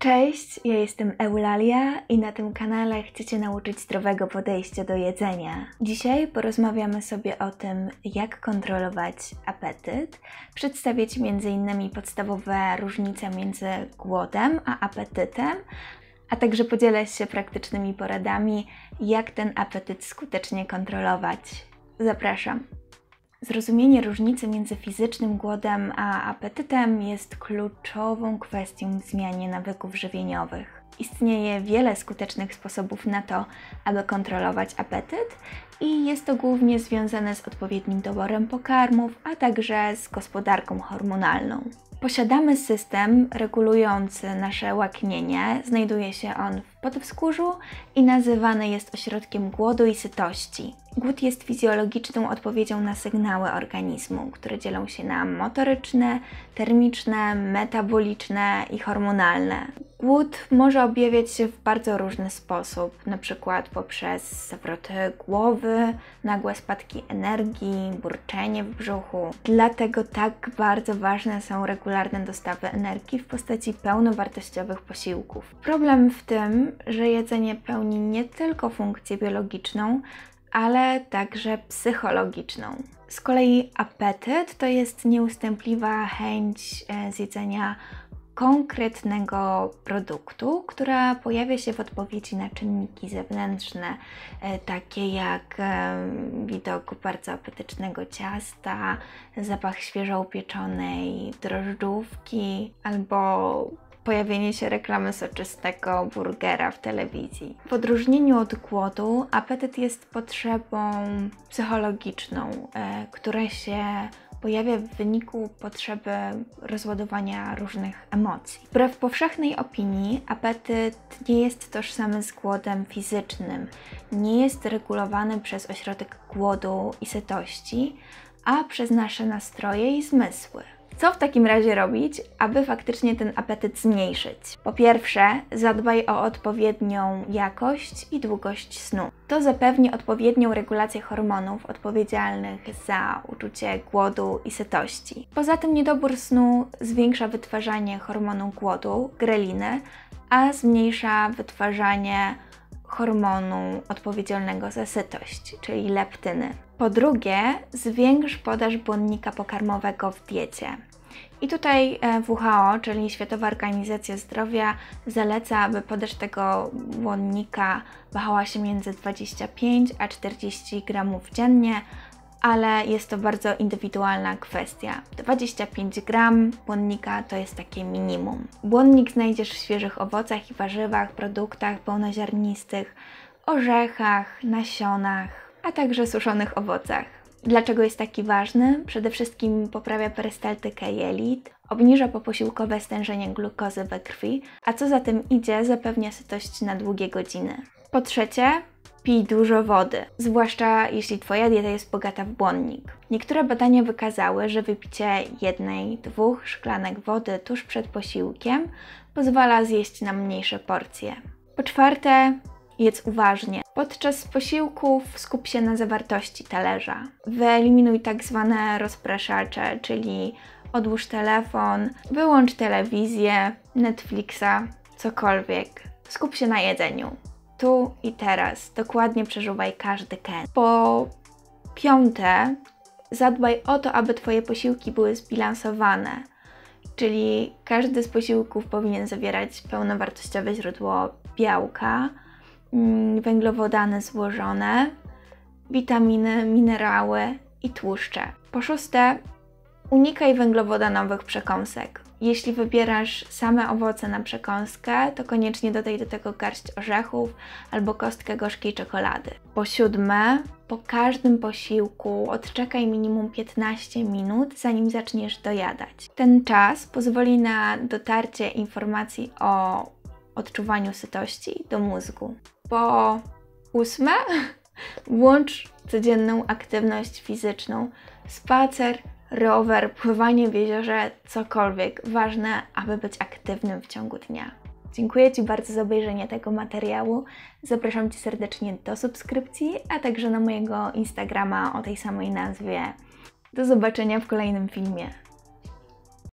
Cześć, ja jestem Eulalia i na tym kanale chcę Cię nauczyć zdrowego podejścia do jedzenia. Dzisiaj porozmawiamy sobie o tym, jak kontrolować apetyt. Przedstawię Ci m.in. podstawowe różnice między głodem a apetytem, a także podzielę się praktycznymi poradami, jak ten apetyt skutecznie kontrolować. Zapraszam! Zrozumienie różnicy między fizycznym głodem a apetytem jest kluczową kwestią w zmianie nawyków żywieniowych. Istnieje wiele skutecznych sposobów na to, aby kontrolować apetyt i jest to głównie związane z odpowiednim doborem pokarmów, a także z gospodarką hormonalną. Posiadamy system regulujący nasze łaknienie, znajduje się on w podwzgórzu i nazywany jest ośrodkiem głodu i sytości. Głód jest fizjologiczną odpowiedzią na sygnały organizmu, które dzielą się na motoryczne, termiczne, metaboliczne i hormonalne. Głód może objawiać się w bardzo różny sposób, np. poprzez zawroty głowy, nagłe spadki energii, burczenie w brzuchu. Dlatego tak bardzo ważne są regularne dostawy energii w postaci pełnowartościowych posiłków. Problem w tym, że jedzenie pełni nie tylko funkcję biologiczną, ale także psychologiczną. Z kolei apetyt to jest nieustępliwa chęć zjedzenia konkretnego produktu, która pojawia się w odpowiedzi na czynniki zewnętrzne, takie jak widok bardzo apetycznego ciasta, zapach świeżo upieczonej drożdżówki albo pojawienie się reklamy soczystego burgera w telewizji. W odróżnieniu od głodu, apetyt jest potrzebą psychologiczną, która się pojawia w wyniku potrzeby rozładowania różnych emocji. Wbrew powszechnej opinii, apetyt nie jest tożsamy z głodem fizycznym, nie jest regulowany przez ośrodek głodu i sytości, a przez nasze nastroje i zmysły. Co w takim razie robić, aby faktycznie ten apetyt zmniejszyć? Po pierwsze, zadbaj o odpowiednią jakość i długość snu. To zapewni odpowiednią regulację hormonów odpowiedzialnych za uczucie głodu i sytości. Poza tym niedobór snu zwiększa wytwarzanie hormonu głodu, greliny, a zmniejsza wytwarzanie hormonu odpowiedzialnego za sytość, czyli leptyny. Po drugie, zwiększ podaż błonnika pokarmowego w diecie. I tutaj WHO, czyli Światowa Organizacja Zdrowia, zaleca, aby podaż tego błonnika wahała się między 25 a 40 gramów dziennie, ale jest to bardzo indywidualna kwestia. 25 gram błonnika to jest takie minimum. Błonnik znajdziesz w świeżych owocach i warzywach, produktach pełnoziarnistych, orzechach, nasionach, a także suszonych owocach. Dlaczego jest taki ważny? Przede wszystkim poprawia perystaltykę jelit, obniża poposiłkowe stężenie glukozy we krwi, a co za tym idzie, zapewnia sytość na długie godziny. Po trzecie, pij dużo wody, zwłaszcza jeśli Twoja dieta jest bogata w błonnik. Niektóre badania wykazały, że wypicie 1-2 szklanek wody tuż przed posiłkiem pozwala zjeść na mniejsze porcje. Po czwarte, jedz uważnie. Podczas posiłków skup się na zawartości talerza. Wyeliminuj tak zwane rozpraszacze, czyli odłóż telefon, wyłącz telewizję, Netflixa, cokolwiek. Skup się na jedzeniu. Tu i teraz. Dokładnie przeżuwaj każdy kęs. Po piąte, zadbaj o to, aby Twoje posiłki były zbilansowane. Czyli każdy z posiłków powinien zawierać pełnowartościowe źródło białka, węglowodany złożone, witaminy, minerały i tłuszcze. Po szóste, unikaj węglowodanowych przekąsek. Jeśli wybierasz same owoce na przekąskę, to koniecznie dodaj do tego garść orzechów albo kostkę gorzkiej czekolady. Po siódme, po każdym posiłku odczekaj minimum 15 minut, zanim zaczniesz dojadać. Ten czas pozwoli na dotarcie informacji o odczuwaniu sytości do mózgu. Po ósme, włącz codzienną aktywność fizyczną, spacer, rower, pływanie w jeziorze, cokolwiek. Ważne, aby być aktywnym w ciągu dnia. Dziękuję Ci bardzo za obejrzenie tego materiału. Zapraszam Cię serdecznie do subskrypcji, a także na mojego Instagrama o tej samej nazwie. Do zobaczenia w kolejnym filmie.